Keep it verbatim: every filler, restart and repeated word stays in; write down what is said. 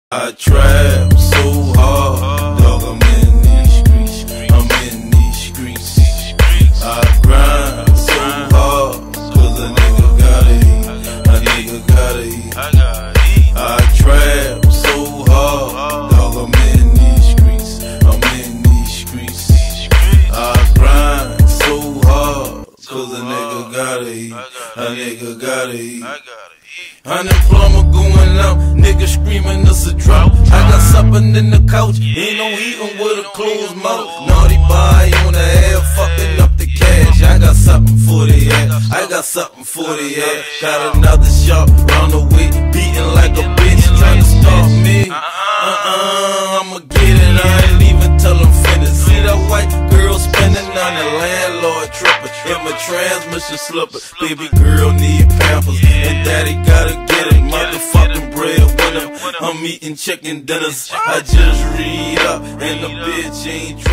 I trap so hard, dog, I'm in these streets, I'm in these streets. I grind so hard, cause a nigga gotta eat, a nigga gotta eat. I trap so hard, dog, I'm in these streets, I'm in these streets. I grind so hard, cause a nigga gotta eat, a nigga gotta eat. Unemployment going up, niggas screaming us a drought. I got something in the couch, ain't no eating with a closed mouth. Naughty boy on the air, fucking up the cash. I got something for the ass, I got something for the ass. Got another shot round the way, beating like a bitch, trying to stop me. Uh-uh, I'ma get it, I ain't leaving till I'm finished. See that white girl spending on the landlord tripping, and my transmission slipping. Baby girl need pampers, and daddy gotta get it. Motherfucking bread with him, I'm eating chicken dinners. I just read up, and the bitch ain't